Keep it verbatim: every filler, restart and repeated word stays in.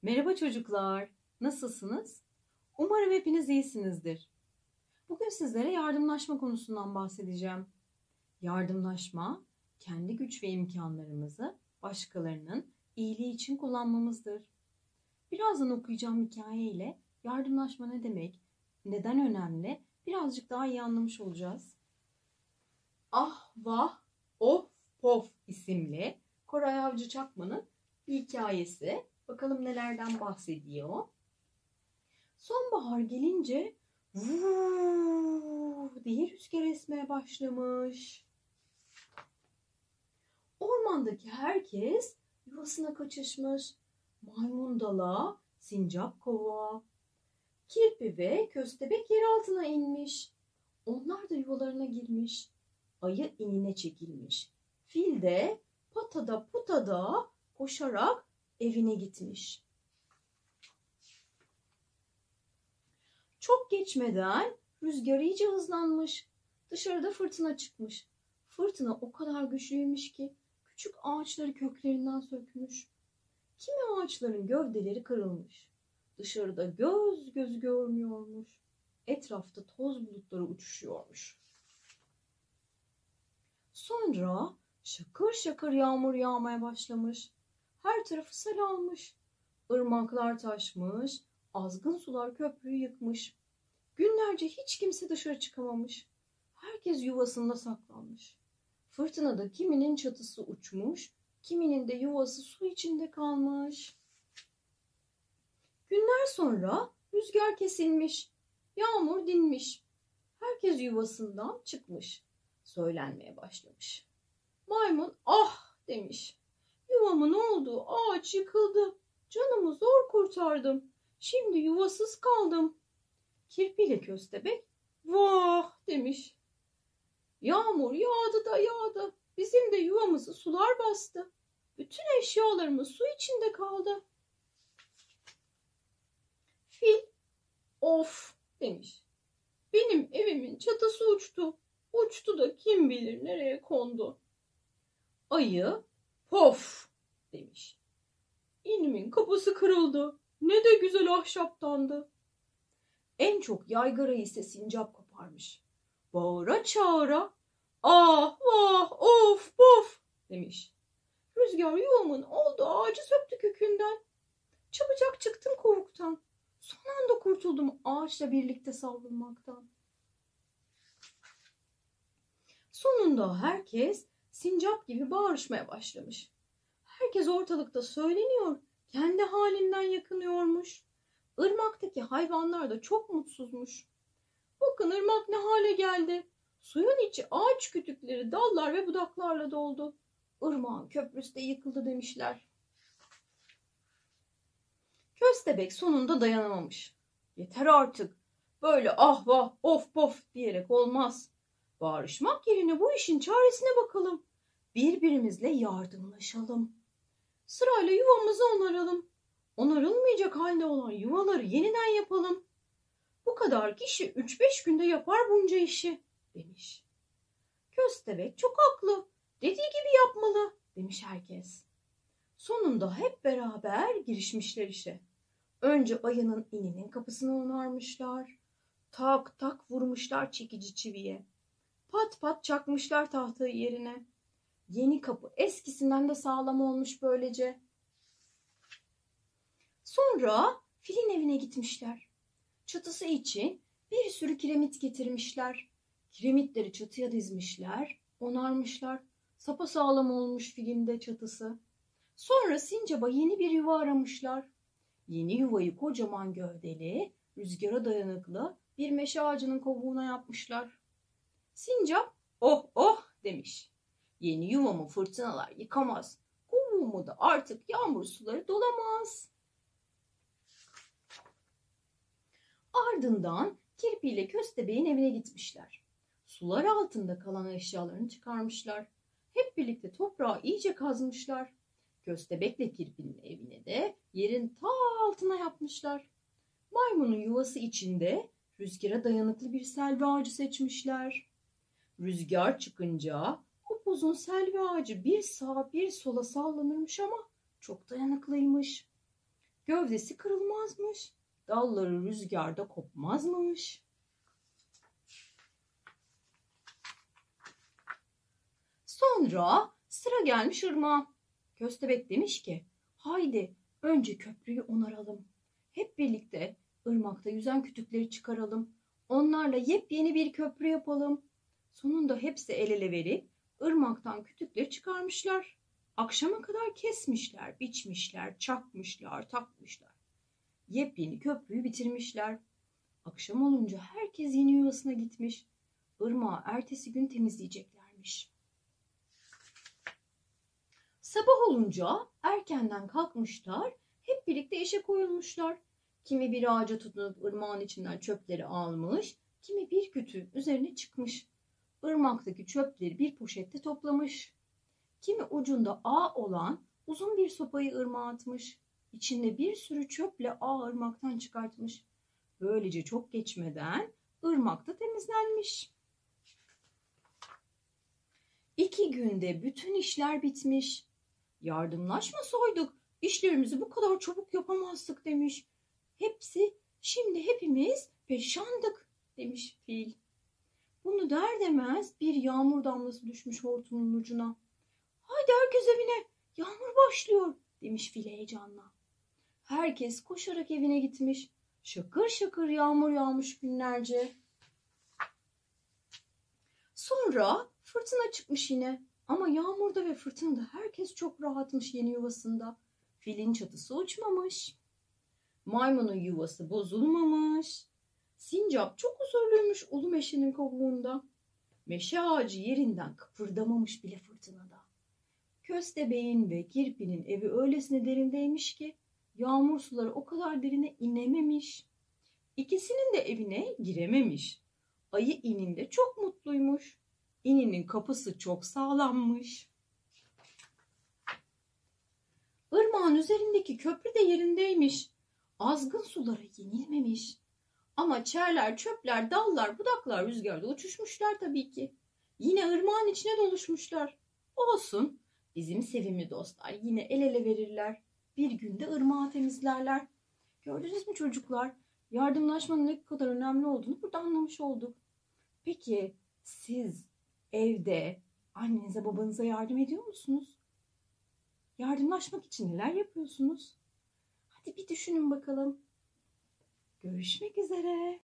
Merhaba çocuklar, nasılsınız? Umarım hepiniz iyisinizdir. Bugün sizlere yardımlaşma konusundan bahsedeceğim. Yardımlaşma, kendi güç ve imkanlarımızı başkalarının iyiliği için kullanmamızdır. Birazdan okuyacağım hikayeyle yardımlaşma ne demek, neden önemli, birazcık daha iyi anlamış olacağız. Ah Vah Of Pof isimli Koray Avcı Çakman'ın bir hikayesi. Bakalım nelerden bahsediyor. Sonbahar gelince vuuu diye rüzgar esmeye başlamış. Ormandaki herkes yuvasına kaçışmış. Maymun dala, sincap kova, kirpi ve köstebek yer altına inmiş. Onlar da yuvalarına girmiş. Ayı inine çekilmiş. Fil de patada putada koşarak evine gitmiş. Çok geçmeden rüzgar iyice hızlanmış. Dışarıda fırtına çıkmış. Fırtına o kadar güçlüymüş ki küçük ağaçları köklerinden sökmüş. Kimi ağaçların gövdeleri kırılmış. Dışarıda göz göz görmüyormuş. Etrafta toz bulutları uçuşuyormuş. Sonra şakır şakır yağmur yağmaya başlamış. Her tarafı sel almış. Irmaklar taşmış. Azgın sular köprüyü yıkmış. Günlerce hiç kimse dışarı çıkamamış. Herkes yuvasında saklanmış. Fırtınada kiminin çatısı uçmuş, kiminin de yuvası su içinde kalmış. Günler sonra rüzgar kesilmiş, yağmur dinmiş. Herkes yuvasından çıkmış. Söylenmeye başlamış. Maymun ah demiş. Yuvamın olduğu ağaç yıkıldı. Canımı zor kurtardım. Şimdi yuvasız kaldım. Kirpiyle köstebek vah demiş. Yağmur yağdı da yağdı. Bizim de yuvamızı sular bastı. Bütün eşyalarımız su içinde kaldı. Fil of demiş. Benim evimin çatısı uçtu. Uçtu da kim bilir nereye kondu. Ayı pof demiş. İnimin kapısı kırıldı. Ne de güzel ahşaptandı. En çok yaygarayı ise sincap koparmış. Bağıra çağıra ah vah of pof demiş. Rüzgar yuvamın olduğu ağacı söktü kökünden. Çabucak çıktım kovuktan. Son anda kurtuldum ağaçla birlikte savrulmaktan. Sonunda herkes sincap gibi bağırışmaya başlamış. Herkes ortalıkta söyleniyor, kendi halinden yakınıyormuş. Irmaktaki hayvanlar da çok mutsuzmuş. Bakın ırmak ne hale geldi. Suyun içi ağaç kütükleri, dallar ve budaklarla doldu. Irmağın köprüsü de yıkıldı demişler. Köstebek sonunda dayanamamış. Yeter artık. Böyle ah vah of pof diyerek olmaz. Bağırışmak yerine bu işin çaresine bakalım. Birbirimizle yardımlaşalım. Sırayla yuvamızı onaralım. Onarılmayacak halde olan yuvaları yeniden yapalım. Bu kadar kişi üç beş günde yapar bunca işi demiş. Köstebek çok haklı. Dediği gibi yapmalı demiş herkes. Sonunda hep beraber girişmişler işe. Önce ayının ininin kapısını onarmışlar. Tak tak vurmuşlar çekici çiviye. Pat pat çakmışlar tahtayı yerine. Yeni kapı eskisinden de sağlam olmuş böylece. Sonra filin evine gitmişler. Çatısı için bir sürü kiremit getirmişler. Kiremitleri çatıya dizmişler, onarmışlar. Sapasağlam olmuş filin de çatısı. Sonra sincaba yeni bir yuva aramışlar. Yeni yuvayı kocaman gövdeli, rüzgara dayanıklı bir meşe ağacının kovuğuna yapmışlar. Sincap oh oh demiş. Yeni yuvamı fırtınalar yıkamaz. Kovuğumu da artık yağmur suları dolamaz. Ardından kirpiyle köstebeğin evine gitmişler. Sular altında kalan eşyalarını çıkarmışlar. Hep birlikte toprağı iyice kazmışlar. Köstebekle kirpinin evine de yerin ta altına yapmışlar. Maymunun yuvası içinde rüzgara dayanıklı bir selvi ağacı seçmişler. Rüzgar çıkınca upuzun selvi ağacı bir sağa bir sola sallanırmış ama çok dayanıklıymış. Gövdesi kırılmazmış. Dalları rüzgarda kopmazmış. Sonra sıra gelmiş ırmağa. Köstebek demiş ki, haydi önce köprüyü onaralım. Hep birlikte ırmakta yüzen kütükleri çıkaralım. Onlarla yepyeni bir köprü yapalım. Sonunda hepsi el ele verip ırmaktan kütükleri çıkarmışlar. Akşama kadar kesmişler, biçmişler, çakmışlar, takmışlar. Yepyeni köprüyü bitirmişler. Akşam olunca herkes yeni yuvasına gitmiş. Irmağı ertesi gün temizleyeceklermiş. Sabah olunca erkenden kalkmışlar, hep birlikte işe koyulmuşlar. Kimi bir ağaca tutunup ırmağın içinden çöpleri almış, kimi bir kütüğün üzerine çıkmış. Irmaktaki çöpleri bir poşette toplamış. Kimi ucunda ağ olan uzun bir sopayı ırmağa atmış. İçinde bir sürü çöple ağ ırmaktan çıkartmış. Böylece çok geçmeden ırmak da temizlenmiş. İki günde bütün işler bitmiş. Yardımlaşmasaydık işlerimizi bu kadar çabuk yapamazdık demiş. Hepsi şimdi hepimiz perişandık demiş fil. Bunu der demez bir yağmur damlası düşmüş hortumunun ucuna. Haydi herkes evine, yağmur başlıyor demiş fil heyecanla. Herkes koşarak evine gitmiş. Şakır şakır yağmur yağmış günlerce. Sonra fırtına çıkmış yine. Ama yağmurda ve fırtınada herkes çok rahatmış yeni yuvasında. Filin çatısı uçmamış. Maymunun yuvası bozulmamış. Sincap çok huzurluymuş ulu meşenin kabuğunda. Meşe ağacı yerinden kıpırdamamış bile fırtınada. Köstebeğin ve kirpinin evi öylesine derindeymiş ki yağmur suları o kadar derine inememiş. İkisinin de evine girememiş. Ayı ininde çok mutluymuş. İninin kapısı çok sağlammış. Irmağın üzerindeki köprü de yerindeymiş. Azgın sulara yenilmemiş. Ama çerler, çöpler, dallar, budaklar rüzgarda uçuşmuşlar tabii ki. Yine ırmağın içine doluşmuşlar. Olsun, bizim sevimli dostlar yine el ele verirler. Bir günde ırmağı temizlerler. Gördünüz mü çocuklar? Yardımlaşmanın ne kadar önemli olduğunu burada anlamış olduk. Peki siz evde annenize babanıza yardım ediyor musunuz? Yardımlaşmak için neler yapıyorsunuz? Hadi bir düşünün bakalım. Görüşmek üzere.